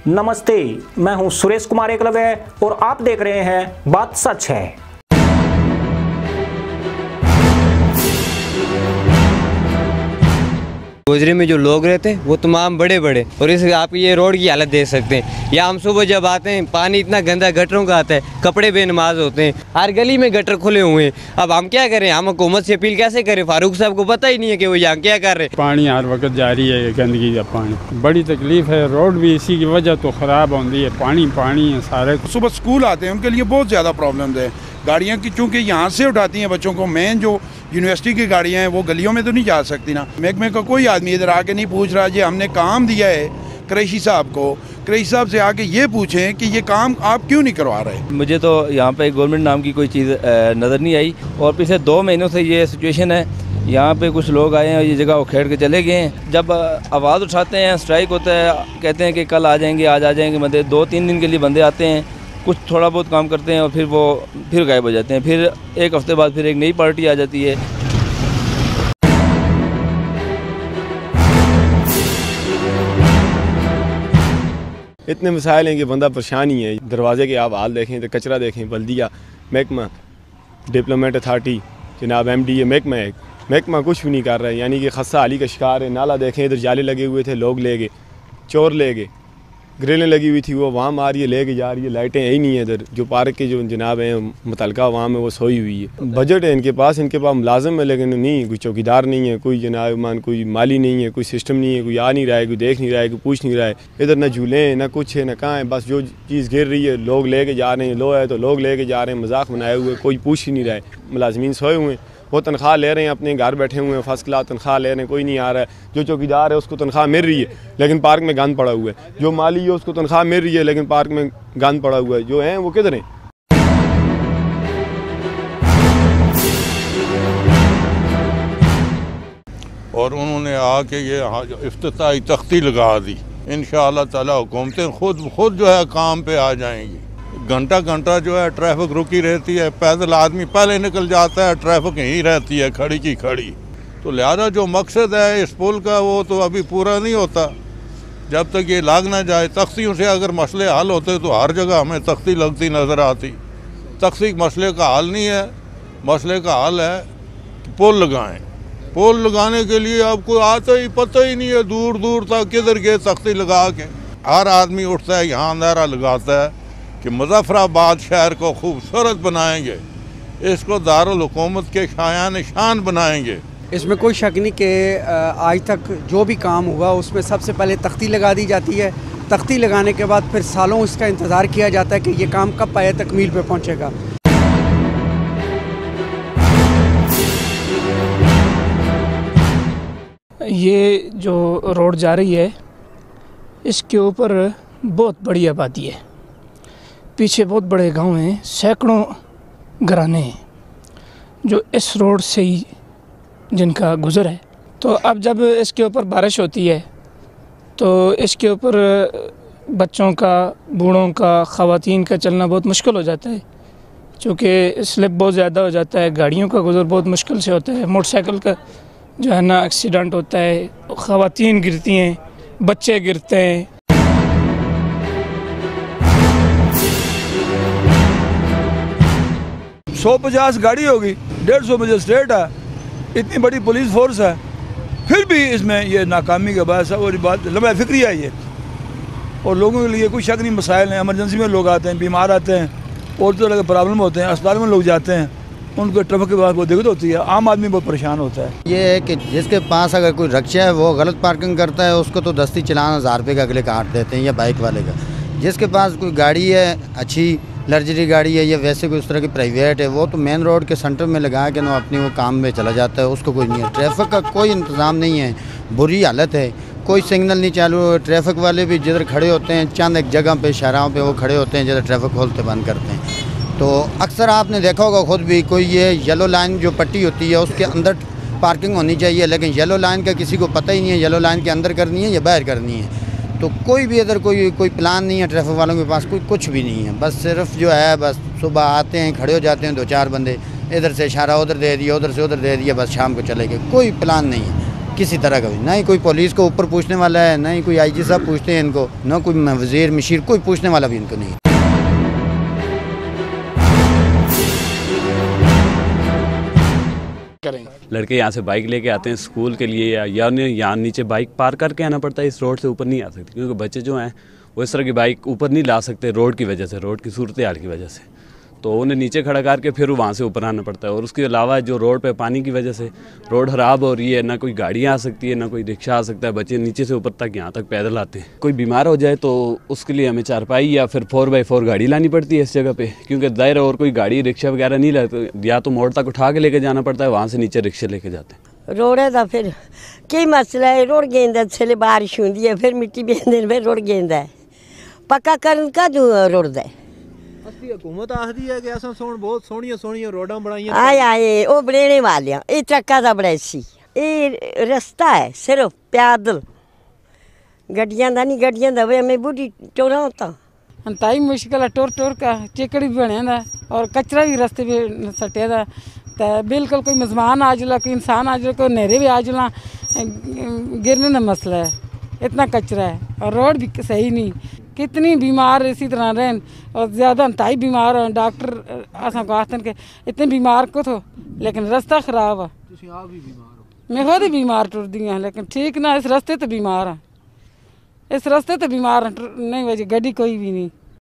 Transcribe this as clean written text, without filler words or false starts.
नमस्ते, मैं हूं सुरेश कुमार एकलव्य और आप देख रहे हैं बात सच है। गुजरे में जो लोग रहते हैं वो तमाम बड़े बड़े, और इस आप ये रोड की हालत देख सकते हैं। या हम सुबह जब आते हैं पानी इतना गंदा गटरों का आता है, कपड़े बेनमाज होते हैं, हर गली में गटर खुले हुए हैं। अब हम क्या करें, हम हुकूमत से अपील कैसे करें? फारूक साहब को पता ही नहीं है कि वो यहाँ क्या कर रहे हैं। पानी हर वक्त जारी है, गंदगी का पानी, बड़ी तकलीफ है। रोड भी इसी की वजह तो ख़राब होती है, पानी है सारे। सुबह स्कूल आते हैं उनके लिए बहुत ज़्यादा प्रॉब्लम है गाड़ियाँ की, चूँकि यहाँ से उठाती हैं बच्चों को। मेन जो यूनिवर्सिटी की गाड़ियाँ हैं वो गलियों में तो नहीं जा सकती ना। महकमे का कोई आदमी इधर आके नहीं पूछ रहा। जी हमने काम दिया है क़ुरैशी साहब को, क़ुरैशी साहब से आके ये पूछें कि ये काम आप क्यों नहीं करवा रहे। मुझे तो यहाँ पे गवर्नमेंट नाम की कोई चीज़ नज़र नहीं आई, और पिछले 2 महीनों से ये सिचुएशन है। यहाँ पे कुछ लोग आए हैं, ये जगह उखेड़ के चले गए हैं। जब आवाज़ उठाते हैं, स्ट्राइक होता है, कहते हैं कि कल आ जाएंगे, आज आ जाएंगे, मतलब 2-3 दिन के लिए बंदे आते हैं, कुछ थोड़ा बहुत काम करते हैं और फिर वो फिर गायब हो जाते हैं। फिर एक हफ्ते बाद फिर एक नई पार्टी आ जाती है। इतने मसाइल हैं कि बंदा परेशान ही है। दरवाजे के आप हाल देखें तो कचरा देखें, बल्दिया, महकमा, डिप्लोमेट अथॉरिटी, जनाब MDA महकमा कुछ भी नहीं कर रहा है। यानी कि खस्ता हाली का शिकार है। नाला देखें, इधर जाले लगे हुए थे, लोग ले गए, चोर ले गए, ग्रिलें लगी हुई थी वो वहाँ मार ये ले के जा रही है। लाइटें यही नहीं है इधर। जो पार्क के जो जनाब हैं मुतलका वहाँ में वो सोई हुई है। बजट है इनके पास मुलाजिम है, लेकिन नहीं, कोई चौकीदार नहीं है, कोई जनाब मान कोई माली नहीं है, कोई सिस्टम नहीं है, कोई आ नहीं रहा है, कोई देख नहीं रहा है, कोई पूछ नहीं रहा है। इधर ना झूले हैं, ना कुछ है, ना कहाँ है। बस जो चीज़ गिर रही है लोग ले के जा रहे हैं, लो है तो लोग ले के जा रहे हैं, मजाक बनाए हुए, कोई पूछ ही नहीं रहा है। मुलाजमीन सोए हुए हैं, वो तनख्वाह ले रहे हैं, अपने घर बैठे हुए हैं, फर्स्ट क्लास तनख्वाह ले रहे हैं, कोई नहीं आ रहा है। जो चौकीदार है उसको तनख्वाह मिल रही है लेकिन पार्क में गंद पड़ा हुआ है। जो माली है उसको तनख्वाह मिल रही है लेकिन पार्क में गंद पड़ा हुआ है। जो हैं वो किधर हैं? और उन्होंने आके ये इफ्तिताई तख्ती लगा दी। इंशाअल्लाह ताला हुकूमतें खुद जो है काम पे आ जाएंगी। घंटा जो है ट्रैफिक रुकी रहती है, पैदल आदमी पहले निकल जाता है, ट्रैफिक यहीं रहती है खड़ी की खड़ी। तो लिहाजा जो मकसद है इस पुल का वो तो अभी पूरा नहीं होता जब तक ये लाग ना जाए। तख्तियों से अगर मसले हल होते तो हर जगह हमें तख्ती लगती नज़र आती। तख्ती मसले का हल नहीं है, मसले का हल है कि पुल लगाएं। पुल लगाने के लिए आपको आता ही पता ही नहीं है, दूर दूर तक किधर गए तख्ती लगा के। हर आदमी उठता है यहाँ नारा लगाता है कि मुजफ्फराबाद शहर को खूबसूरत बनाएंगे, इसको दारुल हुकूमत के शायान शान बनाएंगे। इसमें कोई शक नहीं कि आज तक जो भी काम हुआ उसमें सबसे पहले तख्ती लगा दी जाती है। तख्ती लगाने के बाद फिर सालों इसका इंतज़ार किया जाता है कि ये काम कब पाया तकमील पे पहुंचेगा। ये जो रोड जा रही है इसके ऊपर बहुत बड़ी आबादी है, पीछे बहुत बड़े गांव हैं, सैकड़ों घराने हैं जो इस रोड से ही जिनका गुज़र है। तो अब जब इसके ऊपर बारिश होती है तो इसके ऊपर बच्चों का, बूढ़ों का, ख़वातीन का चलना बहुत मुश्किल हो जाता है, क्योंकि स्लिप बहुत ज़्यादा हो जाता है, गाड़ियों का गुज़र बहुत मुश्किल से होता है, मोटरसाइकिल का जो है ना एक्सीडेंट होता है, ख़वातीन गिरती हैं, बच्चे गिरते हैं। 150 गाड़ी होगी, 150 मजिस्ट्रेट है, इतनी बड़ी पुलिस फोर्स है, फिर भी इसमें ये नाकामी का बायस है। और बात लम्बा फिक्री है ये, और लोगों के लिए कोई शक नहीं। मसाइल हैं, एमरजेंसी में लोग आते हैं, बीमार आते हैं, और तरह के प्रॉब्लम होते हैं, अस्पताल में लोग जाते हैं, उनको ट्रैफिक के बाद बहुत दिक्कत होती है, आम आदमी बहुत परेशान होता है। ये है कि जिसके पास अगर कोई रक्षा है वो गलत पार्किंग करता है, उसको तो दस्ती चलान 1000 रुपये का अगले काट देते हैं, या बाइक वाले का। जिसके पास कोई गाड़ी है, अच्छी लग्जरी गाड़ी है या वैसे कोई उस तरह की प्राइवेट है, वो तो मेन रोड के सेंटर में लगा के ना अपनी वो काम में चला जाता है, उसको कोई नहीं है। ट्रैफिक का कोई इंतज़ाम नहीं है, बुरी हालत है, कोई सिग्नल नहीं चालू है। ट्रैफिक वाले भी जिधर खड़े होते हैं चंद एक जगह पे शहरों पे वो खड़े होते हैं, जिधर ट्रैफिक खोलते बंद करते हैं। तो अक्सर आपने देखा होगा खुद भी, कोई ये येलो लाइन जो पट्टी होती है उसके अंदर पार्किंग होनी चाहिए, लेकिन येलो लाइन का किसी को पता ही नहीं है येलो लाइन के अंदर करनी है या बाहर करनी है। तो कोई भी इधर कोई प्लान नहीं है ट्रैफिक वालों के पास, कोई कुछ भी नहीं है। बस सिर्फ जो है बस सुबह आते हैं, खड़े हो जाते हैं 2-4 बंदे, इधर से इशारा उधर दे दिया, उधर से उधर दे दिया, बस शाम को चले गए, कोई प्लान नहीं है। किसी तरह का भी, ना ही कोई पुलिस को ऊपर पूछने वाला है, ना ही कोई IG साहब पूछते हैं इनको, ना कोई वज़ीर मशीर कोई पूछने वाला भी इनको नहीं। लड़के यहाँ से बाइक लेके आते हैं स्कूल के लिए या उन्हें यहाँ नीचे बाइक पार करके आना पड़ता है, इस रोड से ऊपर नहीं आ सकते क्योंकि बच्चे जो हैं वो इस तरह की बाइक ऊपर नहीं ला सकते रोड की वजह से, रोड की सूरत हाल की वजह से, तो उन्हें नीचे खड़ा करके फिर वहाँ से ऊपर आना पड़ता है। और उसके अलावा जो रोड पे पानी की वजह से रोड ख़राब हो रही है, ना कोई गाड़ियाँ आ सकती है, ना कोई रिक्शा आ सकता है, बच्चे नीचे से ऊपर तक यहाँ तक पैदल आते हैं। कोई बीमार हो जाए तो उसके लिए हमें चारपाई या फिर 4x4 गाड़ी लानी पड़ती है इस जगह पे, क्योंकि दायरा और कोई गाड़ी रिक्शा वगैरह नहीं लाते, या तो मोड़ तक उठा के लेके जाना पड़ता है, वहाँ से नीचे रिक्शे लेके जाते हैं। रोड का फिर कई मसला है, रोड गेंदा छे बारिश होती है, फिर मिट्टी बेंदे फिर रोड गेंदा है, पक्का करन का जो रोड है हुकूमत आखदी है कि असां बहुत सोहणियां रोडां बनाइयां आए वो बनाने वाले ये ट्रक्का का बड़ा सी ये रास्ता है सिर्फ पैदल गड्डियां दा नहीं, गड्डियां दा वे मैं बूढ़ी टोरा होता अंताई मुश्किल है, टोर टोर का चिकड़ भी बने दा और कचरा भी रास्ते पे सटे दा, तो बिल्कुल कोई मेहमान आ जुला, कोई इंसान आ जुला, कोई नेरे भी आ जुला, गिरने का मसला है, इतना कचरा है और रोड भी सही नहीं। कितनी बीमार इसी तरह रहें और ज़्यादा अंताई बीमार हैं, डॉक्टर असा कहते हैं कि इतने बीमार को तो, लेकिन रास्ता ख़राब है। आप भी बीमार हो? मैं खुद ही बीमार टुर दी हैं, लेकिन ठीक ना इस रास्ते तो बीमार है, इस रास्ते तो बीमार नहीं वजह गड्डी कोई भी नहीं।